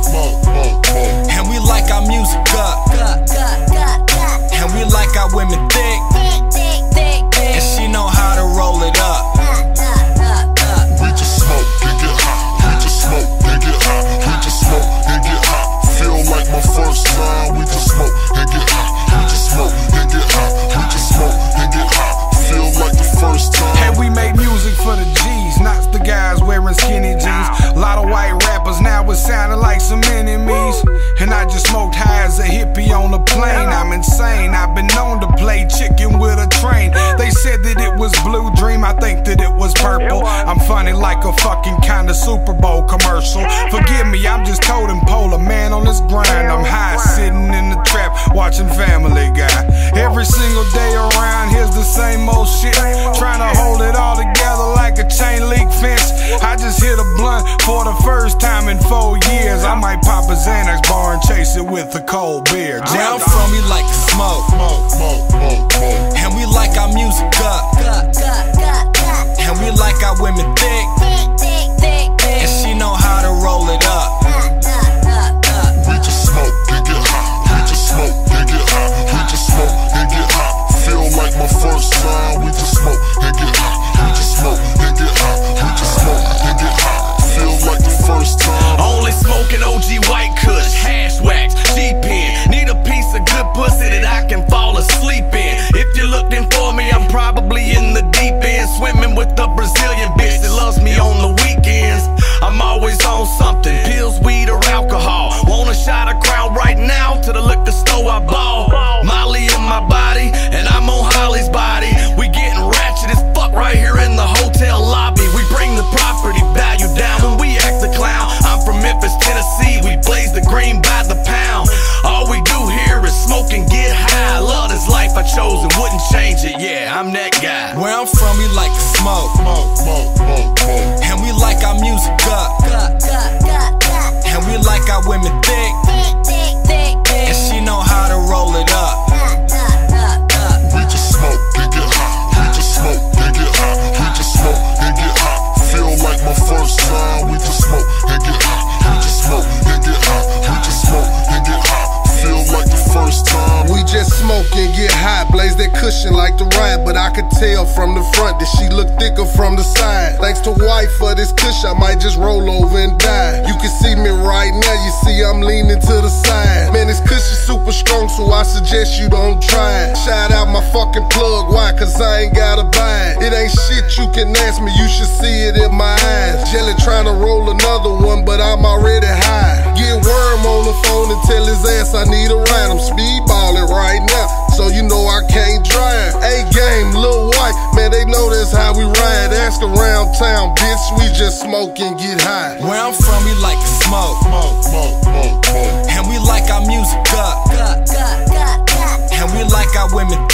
And we like our music up. And we like our women thick. And she know how to roll it up. We just smoke and get hot. We just smoke and get hot. We just smoke and get hot. Feel like my first time. We just smoke and get hot. We just smoke and get hot. We just smoke and get hot. Feel like the first time. And we make music for the G's, not the guys wearing skinny jeans. A lot of white rappers now it's sounding like some enemies. And I just smoked high as a hippie on a plane. I'm insane, I've been known to play chicken with a train. They said that it was Blue Dream, I think that it was purple. I'm funny like a fucking kinda Super Bowl commercial. Forgive me, I'm just totem pole, a man on this grind. I'm high, sitting in the trap, watching Family Guy. Every single day around here's the same old shit, trying to hold it all together like a chain link fence. I just hit a blunt for the first time in 4 years. I might pop a Xanax bar and chase it with a cold beer. Where I'm from, we like to smoke. And we like our music up. And we like our women thick. And she know how to roll it up. We just smoke and get hot. We just smoke and get hot. We just smoke and get hot. Feel like my first time. We just smoke and get hot. We just smoke and get hot. We just smoke and get hot. Feel like the first time. Only smoking OG White Kush, hash wax, G-Pen. Need a piece of good pussy that I can fall asleep in. If you're looking for me, I'm probably in the deep end, swimming with a Brazilian bitch that loves me on the weekends. I'm always on something, pills, weed, or alcohol. Want a shot of Crown right now? To the liquor store I ball. Molly in my body, and I'm on Holly's body. We getting ratchet as fuck right here in the hotel lobby. We bring the property value down when we act the clown. I'm from Memphis, Tennessee. We blaze the green by the pound. All we do here is smoke and get high. Love this life I chose and wouldn't change it. Yeah, I'm that guy. Where I'm from, we like to smoke. And we like our music up. And we like our women thick. And she know how to roll it up. We just smoke and get hot. We just smoke and get hot. We just smoke and get hot. Feel like my first time. We just smoke and get hot. We just smoke and get hot. We just smoke and get hot. Feel like the first time. We just smoke and get high, blaze that cushion like the ride. But I could tell from the front that she look thicker from the side. Thanks to white for this kush, I might just roll over and die. You can see me right now, you see I'm leaning to the side. Man, this kush is super strong, so I suggest you don't try it. Shout out my fucking plug, why? Cause I ain't gotta buy it. It ain't shit you can ask me, you should see it in my eyes. Jelly trying to roll another one, but I'm already high. Get Worm on the phone and tell his ass I need a ride. I'm speedballing right now, so you know I can't drive. A-game, Lil White, man, they know that's how we ride. Ask around town, bitch, we just smoke and get high. Where I'm from, we like to smoke. And we like our music up. And we like our women